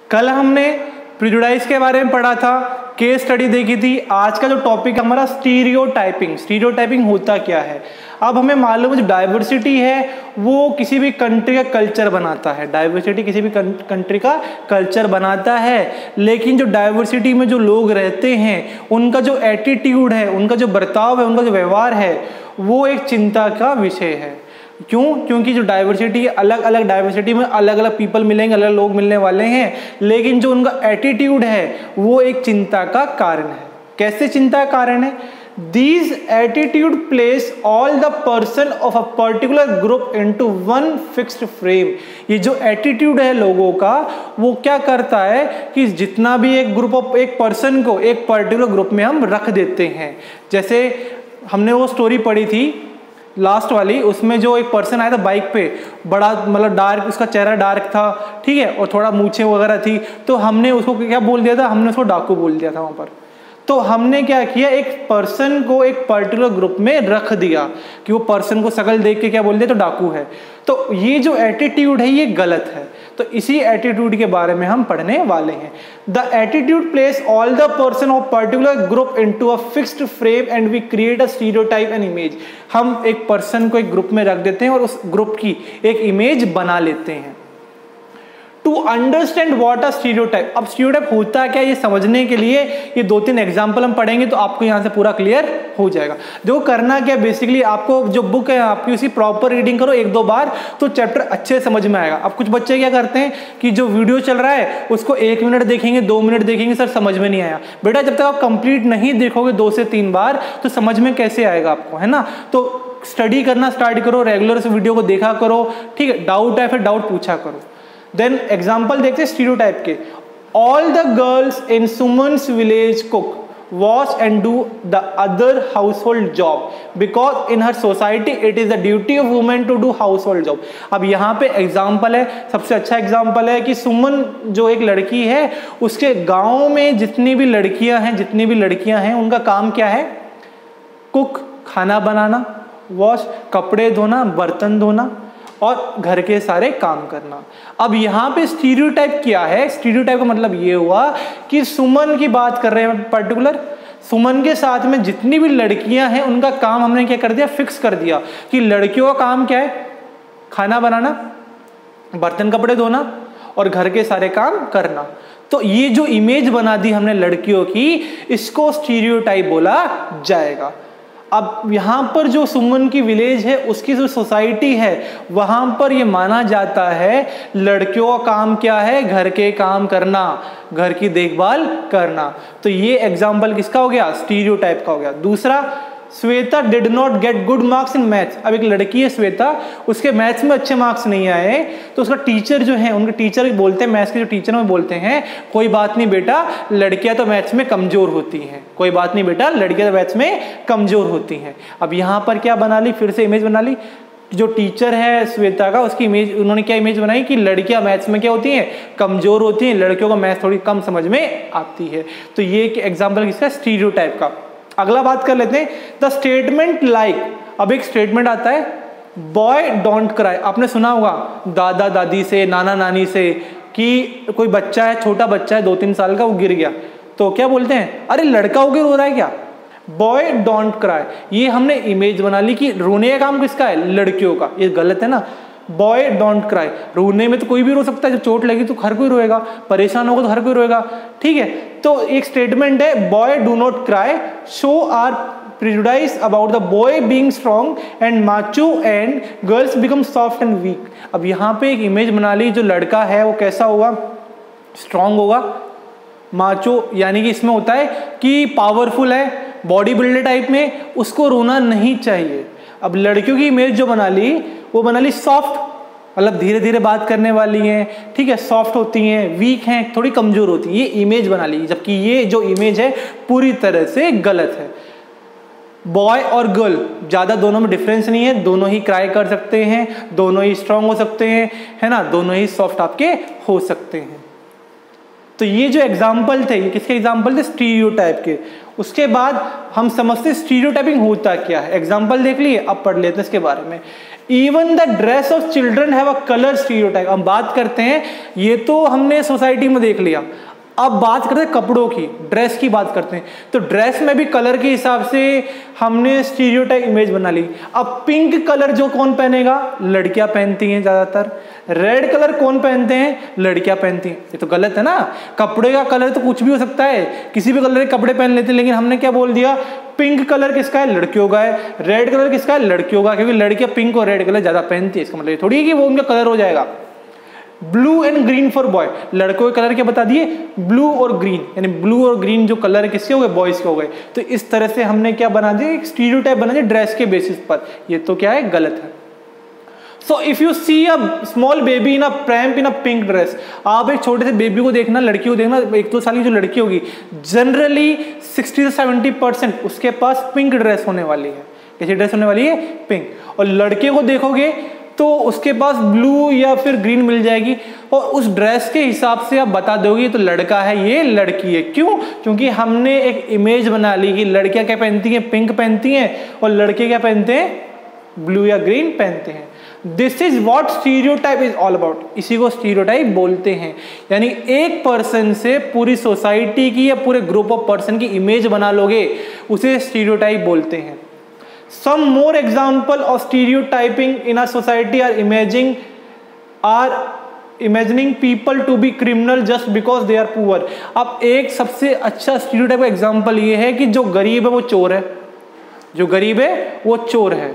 कल हमने प्रिजुडाइज के बारे में पढ़ा था, केस स्टडी देखी थी। आज का जो टॉपिक हमारा स्टीरियोटाइपिंग। स्टीरियोटाइपिंग होता क्या है? अब हमें मालूम है जो डाइवर्सिटी है वो किसी भी कंट्री का कल्चर बनाता है। डाइवर्सिटी किसी भी कंट्री का कल्चर बनाता है, लेकिन जो डाइवर्सिटी में जो लोग रहते हैं उनका जो एटीट्यूड है, उनका जो बर्ताव है, उनका जो व्यवहार है, वो एक चिंता का विषय है। क्यों? क्योंकि जो डाइवर्सिटी अलग अलग डाइवर्सिटी में अलग अलग पीपल मिलेंगे, अलग लोग मिलने वाले हैं, लेकिन जो उनका एटीट्यूड है वो एक चिंता का कारण है। कैसे चिंता का कारण है? These attitude place all the person of a particular group into one fixed frame। ये जो एटीट्यूड है लोगों का वो क्या करता है कि जितना भी एक ग्रुप ऑफ एक पर्सन को एक पर्टिकुलर ग्रुप में हम रख देते हैं। जैसे हमने वो स्टोरी पढ़ी थी लास्ट वाली, उसमें जो एक पर्सन आया था बाइक पे, बड़ा मतलब डार्क, उसका चेहरा डार्क था, ठीक है, और थोड़ा मूछें वगैरह थी, तो हमने उसको क्या बोल दिया था? हमने उसको डाकू बोल दिया था वहाँ पर। तो हमने क्या किया, एक पर्सन को एक पर्टिकुलर ग्रुप में रख दिया कि वो पर्सन को शकल देख के क्या बोल दिया तो डाकू है। तो ये जो एटीट्यूड है ये गलत है। तो इसी एटीट्यूड के बारे में हम पढ़ने वाले हैं। The attitude place all the person of particular group into a fixed frame and we create a stereotype and image. हम एक पर्सन को एक ग्रुप में रख देते हैं और उस ग्रुप की एक इमेज बना लेते हैं। To understand what a stereotype. अब स्टीरियोटाइप होता क्या है ये समझने के लिए ये 2-3 एग्जाम्पल हम पढ़ेंगे तो आपको यहाँ से पूरा क्लियर हो जाएगा। देखो करना क्या, बेसिकली आपको जो बुक है आपकी उसी प्रॉपर रीडिंग करो 1-2 बार तो चैप्टर अच्छे समझ में आएगा। अब कुछ बच्चे क्या करते हैं कि जो वीडियो चल रहा है उसको 1 मिनट देखेंगे, 2 मिनट देखेंगे, सर समझ में नहीं आया। बेटा जब तक आप कंप्लीट नहीं देखोगे 2 से 3 बार तो समझ में कैसे आएगा आपको, है ना? तो स्टडी करना स्टार्ट करो, रेगुलर से वीडियो को देखा करो, ठीक है। डाउट है फिर डाउट पूछा करो। देन एग्जाम्पल देखते हैं स्टीरियोटाइप के। All the girls in Suman's village cook, wash and do the other household job because in her society it is the duty of women to do household job. अब यहाँ पे example है, सबसे अच्छा example है कि सुमन जो एक लड़की है उसके गांव में जितनी भी लड़कियां हैं उनका काम क्या है? कुक, खाना बनाना, वॉश, कपड़े धोना, बर्तन धोना और घर के सारे काम करना। अब यहाँ पे स्टीरियोटाइप क्या है? स्टीरियोटाइप का मतलब ये हुआ कि सुमन की बात कर रहे हैं पर्टिकुलर, सुमन के साथ में जितनी भी लड़कियां हैं उनका काम हमने क्या कर दिया? फिक्स कर दिया कि लड़कियों का काम क्या है? खाना बनाना, बर्तन कपड़े धोना और घर के सारे काम करना। तो ये जो इमेज बना दी हमने लड़कियों की, इसको स्टीरियोटाइप बोला जाएगा। अब यहाँ पर जो सुमन की विलेज है उसकी जो सोसाइटी है वहां पर ये माना जाता है लड़कियों का काम क्या है? घर के काम करना, घर की देखभाल करना। तो ये एग्जाम्पल किसका हो गया? स्टीरियोटाइप का हो गया। दूसरा, Shweta did not get good marks in maths. अब एक लड़की है श्वेता, उसके मैथ्स में अच्छे मार्क्स नहीं आए तो उसका टीचर जो है, उनके टीचर बोलते हैं, मैथ्स के जो टीचर हैं वो बोलते हैं कोई बात नहीं बेटा, लड़कियां तो मैथ्स में कमजोर होती हैं, कोई बात नहीं बेटा, लड़कियां तो मैथ्स में कमजोर होती हैं। अब यहाँ पर क्या बना ली? फिर से इमेज बना ली। जो टीचर है श्वेता का उसकी इमेज, उन्होंने क्या इमेज बनाई कि लड़कियां मैथ्स में क्या होती हैं? कमजोर होती हैं, लड़कियों को मैथ्स थोड़ी कम समझ में आती है। तो ये एग्जाम्पल किसका? स्टीरियोटाइप का। अगला बात कर लेते हैं, द स्टेटमेंट लाइक। अब एक स्टेटमेंट आता है बॉय डोंट क्राई। आपने सुना होगा दादा दादी से, नाना नानी से कि कोई बच्चा है, छोटा बच्चा है 2-3 साल का, वो गिर गया तो क्या बोलते हैं? अरे लड़का हो गया, रो रहा है क्या? Boy don't cry. ये हमने इमेज बना ली कि रोने का काम किसका है? लड़कियों का। ये गलत है ना। बॉय डोंट क्राई, रोने में तो कोई भी रो सकता है, जब चोट लगी तो हर कोई रोएगा, परेशान होगा तो हर कोई रोएगा, ठीक है। तो एक स्टेटमेंट है boy do not cry, show our prejudice about the boy being strong and macho and girls become soft and weak. अब यहाँ पे एक इमेज बना ली, जो लड़का है वो कैसा होगा? स्ट्रॉन्ग होगा, माचो यानी कि इसमें होता है कि पावरफुल है, बॉडी बिल्डर टाइप में, उसको रोना नहीं चाहिए। अब लड़कियों की इमेज जो बना ली वो बना ली सॉफ्ट, मतलब धीरे धीरे बात करने वाली हैं, ठीक है, सॉफ्ट होती हैं, वीक हैं, थोड़ी कमजोर होती हैं, ये इमेज बना ली। जबकि ये जो इमेज है पूरी तरह से गलत है। बॉय और गर्ल ज़्यादा दोनों में डिफरेंस नहीं है, दोनों ही क्राई कर सकते हैं, दोनों ही स्ट्रांग हो सकते हैं, है ना, दोनों ही सॉफ्ट आपके हो सकते हैं। तो ये जो एग्जाम्पल थे, ये किसके एग्जाम्पल थे? स्टीरियोटाइप के। उसके बाद हम समझते स्टीरियोटाइपिंग होता क्या है। एग्जाम्पल देख लिए, अब पढ़ लेते हैं इसके बारे में। Even the dress of children have a colour stereotype. हम बात करते हैं, ये तो हमने सोसाइटी में देख लिया, अब बात करते हैं कपड़ों की, ड्रेस की बात करते हैं। तो ड्रेस में भी कलर के हिसाब से हमने स्टीरियोटाइप इमेज बना ली। अब पिंक कलर जो कौन पहनेगा, लड़कियां पहनती हैं ज़्यादातर। रेड कलर कौन पहनते हैं, लड़कियां पहनती हैं। ये तो गलत है ना, कपड़े का कलर तो कुछ भी हो सकता है, किसी भी कलर के कपड़े पहन लेते हैं। लेकिन हमने क्या बोल दिया, पिंक कलर किसका है, लड़कियों का है। रेड कलर किसका है, लड़कियों का, क्योंकि लड़कियां पिंक और रेड कलर ज़्यादा पहनती है। इसका मतलब ये थोड़ी है कि वो उनका कलर हो जाएगा। Blue and green for boy, लड़कों के कलर क्या बता दिए, ब्लू और ग्रीन, यानी ब्लू और ग्रीन जो कलर है किसके हो गए, बॉयज के हो गए। तो इस तरह से हमने क्या बना दिया, एक स्टीरियोटाइप बना दिया ड्रेस के बेसिस पर। ये तो क्या है, गलत है। So if you see a small baby in a pram in a pink dress, आप एक छोटे से बेबी को देखना, लड़की को देखना, 1-2 साल की जो लड़की होगी, जनरली 60 से 70% उसके पास पिंक ड्रेस होने वाली है। कैसी ड्रेस होने वाली है, पिंक। और लड़के को देखोगे तो उसके पास ब्लू या फिर ग्रीन मिल जाएगी, और उस ड्रेस के हिसाब से आप बता दोगे तो लड़का है, ये लड़की है। क्यों, क्योंकि हमने एक इमेज बना ली कि लड़कियां क्या पहनती हैं, पिंक पहनती हैं, और लड़के क्या पहनते हैं, ब्लू या ग्रीन पहनते हैं। This is what stereotype is all about. इसी को स्टीरियोटाइप बोलते हैं। यानी एक पर्सन से पूरी सोसाइटी की या पूरे ग्रुप ऑफ पर्सन की इमेज बना लोगे, उसे स्टीरियोटाइप बोलते हैं। Some more example of stereotyping in a society are imagining people to be criminal just because they are poor। अब एक सबसे अच्छा स्टीरियोटाइप का एग्जाम्पल ये है कि जो गरीब है वो चोर है, जो गरीब है वो चोर है।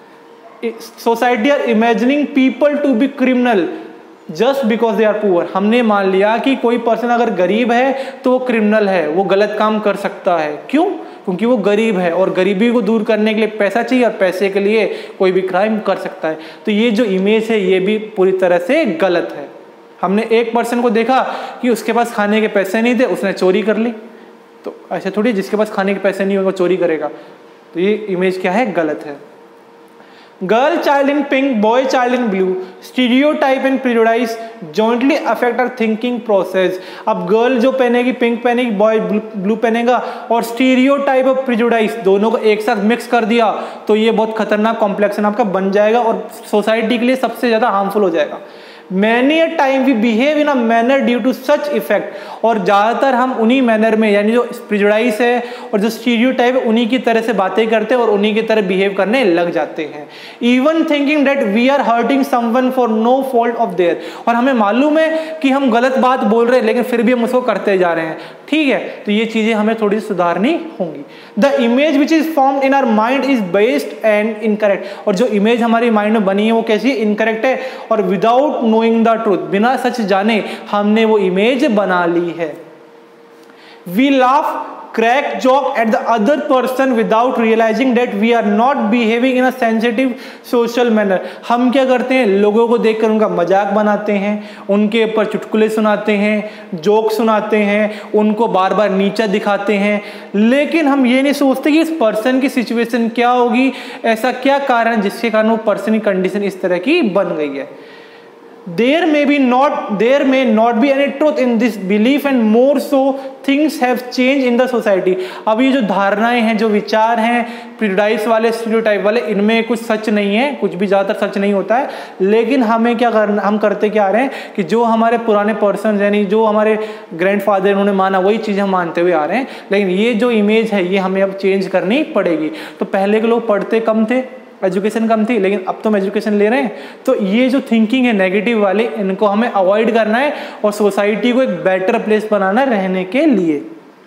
Society are imagining people to be criminal just because they are poor. हमने मान लिया कि कोई पर्सन अगर गरीब है तो वो क्रिमिनल है, वो गलत काम कर सकता है। क्यों, क्योंकि वो गरीब है, और गरीबी को दूर करने के लिए पैसा चाहिए, और पैसे के लिए कोई भी क्राइम कर सकता है। तो ये जो इमेज है ये भी पूरी तरह से गलत है। हमने एक पर्सन को देखा कि उसके पास खाने के पैसे नहीं थे, उसने चोरी कर ली, तो ऐसे थोड़ी जिसके पास खाने के पैसे नहीं होगा चोरी करेगा। तो ये इमेज क्या है, गलत है। Girl child in pink, boy child in blue, stereotype and prejudice jointly affect our thinking process. अब गर्ल जो पहनेगी पिंक पहनेगी, बॉय ब्लू पहनेगा, और स्टीरियोटाइप और प्रेजुडिस दोनों को एक साथ मिक्स कर दिया तो ये बहुत खतरनाक कॉम्प्लेक्शन आपका बन जाएगा, और सोसाइटी के लिए सबसे ज्यादा हार्मफुल हो जाएगा। Many a time we behave in a manner due to such effect, और ज़्यादातर हम उन्हीं मैनर में, यानी जो प्रेजुडिस है और जो स्टीरियोटाइप है उन्हीं की तरह से बातें करते हैं और उन्हीं की तरह बिहेव करने लग जाते हैं। Even thinking that we are hurting someone for no fault of their, और हमें मालूम है कि हम गलत बात बोल रहे हैं लेकिन फिर भी हम उसको करते जा रहे हैं। ठीक है, तो ये चीज़ें हमें थोड़ी सुधारनी होंगी। The image which is formed in our mind is based and incorrect, और जो इमेज हमारी माइंड में बनी है वो कैसी, इनकरेक्ट है, और विदाउट नोइंग द ट्रूथ, बिना सच जाने हमने वो इमेज बना ली है। We laugh, crack joke at the other person without realizing that we are not behaving in a sensitive social manner। हम क्या करते हैं, लोगों को देखकर उनका मजाक बनाते हैं, उनके ऊपर चुटकुले सुनाते हैं, जोक सुनाते हैं, उनको बार बार नीचा दिखाते हैं, लेकिन हम ये नहीं सोचते कि इस पर्सन की सिचुएशन क्या होगी, ऐसा क्या कारण जिसके कारण वो पर्सन की कंडीशन इस तरह की बन गई है। There may not be any truth in this belief, and more so things have changed in the society। अब ये जो धारणाएं हैं, जो विचार हैं प्रेजुडिस वाले, स्टीरियोटाइप वाले, इनमें कुछ सच नहीं है, कुछ भी ज़्यादातर सच नहीं होता है। लेकिन हमें क्या करना, हम करते क्या आ रहे हैं कि जो हमारे पुराने पर्सन, यानी जो हमारे ग्रैंडफादर उन्होंने माना वही चीज़ हम मानते हुए आ रहे हैं। लेकिन ये जो इमेज है ये हमें अब चेंज करनी पड़ेगी। तो पहले के लोग पढ़ते कम थे, एजुकेशन कम थी, लेकिन अब तो हम एजुकेशन ले रहे हैं, तो ये जो थिंकिंग है नेगेटिव वाली, इनको हमें अवॉइड करना है और सोसाइटी को एक बेटर प्लेस बनाना रहने के लिए।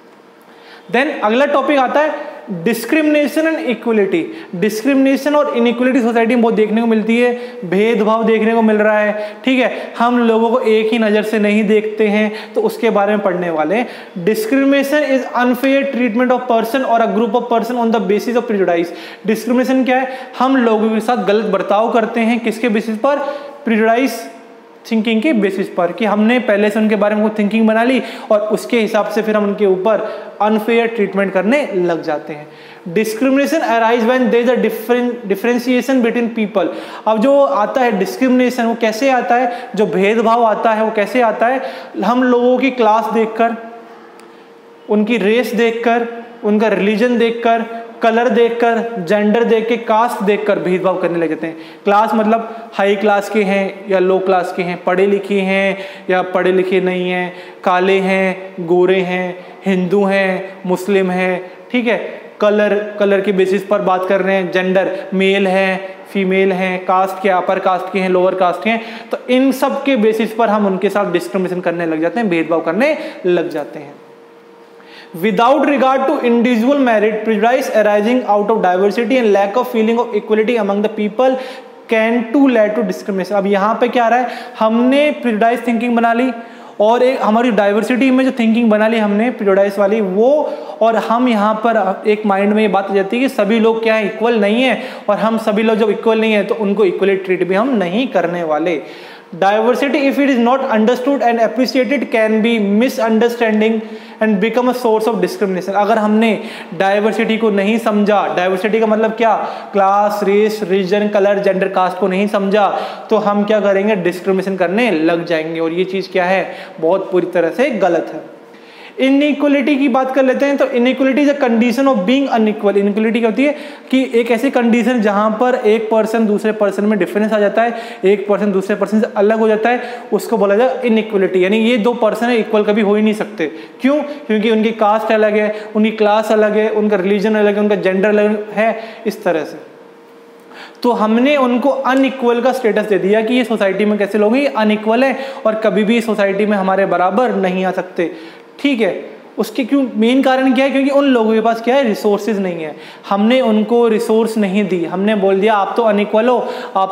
देन अगला टॉपिक आता है डिस्क्रिमिनेशन एंड इक्वलिटी। डिस्क्रिमिनेशन और इनइक्वलिटी सोसाइटी में बहुत देखने को मिलती है, भेदभाव देखने को मिल रहा है। ठीक है, हम लोगों को एक ही नज़र से नहीं देखते हैं, तो उसके बारे में पढ़ने वाले हैं। Discrimination is unfair treatment of person और a group of person on the basis of prejudice. Discrimination क्या है, हम लोगों के साथ गलत बर्ताव करते हैं, किसके बेसिस पर, प्रेजुडिस थिंकिंग के बेसिस पर, कि हमने पहले से उनके बारे में थिंकिंग बना ली और उसके हिसाब से फिर हम उनके ऊपर अनफेयर ट्रीटमेंट करने लग जाते हैं। Discrimination arise when there is a differentiation between people. अब जो आता है डिस्क्रिमिनेशन, वो कैसे आता है, जो भेदभाव आता है वो कैसे आता है, हम लोगों की क्लास देखकर, उनकी रेस देखकर, उनका रिलीजन देखकर, कलर देखकर, जेंडर देख के, कास्ट देखकर भेदभाव करने लग जाते हैं। क्लास मतलब हाई क्लास के हैं या लो क्लास के हैं, पढ़े लिखे हैं या पढ़े लिखे नहीं हैं, काले हैं, गोरे हैं, हिंदू हैं, मुस्लिम हैं, ठीक है। कलर के बेसिस पर बात कर रहे हैं, जेंडर मेल है, फीमेल हैं, कास्ट के अपर कास्ट के हैं, लोअर कास्ट के हैं, तो इन सब के बेसिस पर हम उनके साथ डिस्क्रिमिनेशन करने लग जाते हैं, भेदभाव करने लग जाते हैं। Without regard to individual merit, prejudice arising out of diversity and lack of feeling of equality among the people can too lead to discrimination। अब यहाँ पे क्या आ रहा है, हमने prejudice thinking बना ली और एक हमारी डाइवर्सिटी में जो थिंकिंग बना ली हमने प्रिजुडाइस वाली वो, और हम यहाँ पर एक माइंड में ये बात आ जाती है कि सभी लोग क्या है, इक्वल नहीं है, और हम सभी लोग जब इक्वल नहीं है तो उनको इक्वली ट्रीट भी हम नहीं करने वाले। Diversity, if it is not understood and appreciated, can be misunderstanding and become a source of discrimination। अगर हमने डाइवर्सिटी को नहीं समझा, डाइवर्सिटी का मतलब क्या, class, race, region, colour, gender, caste को नहीं समझा, तो हम क्या करेंगे, डिस्क्रिमिनेशन करने लग जाएंगे, और ये चीज़ क्या है, बहुत पूरी तरह से गलत है। इनइक्वलिटी की बात कर लेते हैं, तो inequality is a condition of being unequal. Inequality क्या होती है कि एक ऐसी कंडीशन जहां पर एक पर्सन दूसरे पर्सन में डिफरेंस आ जाता है, एक पर्सन दूसरे पर्सन से अलग हो जाता है, उसको बोला जाए इनइक्वलिटी। यानी ये दो पर्सन है इक्वल कभी हो ही नहीं सकते। क्यों? क्योंकि उनकी कास्ट अलग है, उनकी क्लास अलग है, उनका रिलीजन अलग है, उनका जेंडर अलग है, इस तरह से। तो हमने उनको अनइक्वल का स्टेटस दे दिया कि ये सोसाइटी में कैसे लोग हैं, अनइक्वल है और कभी भी सोसाइटी में हमारे बराबर नहीं आ सकते, ठीक है। उसके क्यों, मेन कारण क्या है, क्योंकि उन लोगों के पास क्या है, रिसोर्सेज नहीं है। हमने उनको रिसोर्स नहीं दी, हमने बोल दिया आप तो अनइक्वल हो,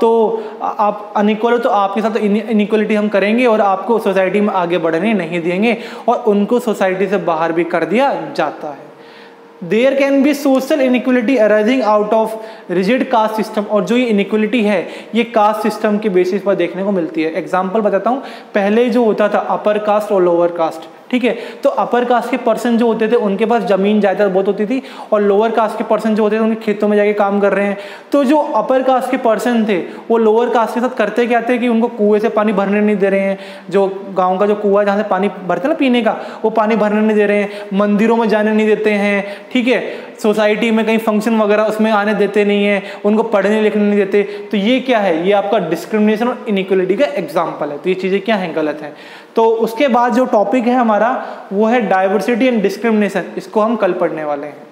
आप अनइक्वल हो तो आपके साथ इनइक्वलिटी हम करेंगे और आपको सोसाइटी में आगे बढ़ने नहीं देंगे, और उनको सोसाइटी से बाहर भी कर दिया जाता है। There can be social inequality arising out of rigid caste system. और जो ये इनइक्वलिटी है ये कास्ट सिस्टम के बेसिस पर देखने को मिलती है। एग्जाम्पल बताता हूँ, पहले जो होता था अपर कास्ट और लोअर कास्ट, ठीक है, तो अपर कास्ट के पर्सन जो होते थे उनके पास जमीन जायदाद बहुत होती थी, और लोअर कास्ट के पर्सन जो होते थे उनके खेतों में जाके काम कर रहे हैं। तो जो अपर कास्ट के पर्सन थे वो लोअर कास्ट के साथ करते क्या थे कि उनको कुएं से पानी भरने नहीं दे रहे हैं, जो गाँव का जो कुआं जहाँ से पानी भरते ना पीने का, वो पानी भरने नहीं दे रहे हैं, मंदिरों में जाने नहीं देते हैं, ठीक है, सोसाइटी में कहीं फंक्शन वगैरह उसमें आने देते नहीं है, उनको पढ़ने लिखने नहीं देते। तो ये क्या है, ये आपका डिस्क्रिमिनेशन और इनइक्वलिटी का एग्जाम्पल है। तो ये चीज़ें क्या हैं, गलत हैं। तो उसके बाद जो टॉपिक है हमारा वो है डाइवर्सिटी एंड डिस्क्रिमिनेशन, इसको हम कल पढ़ने वाले हैं।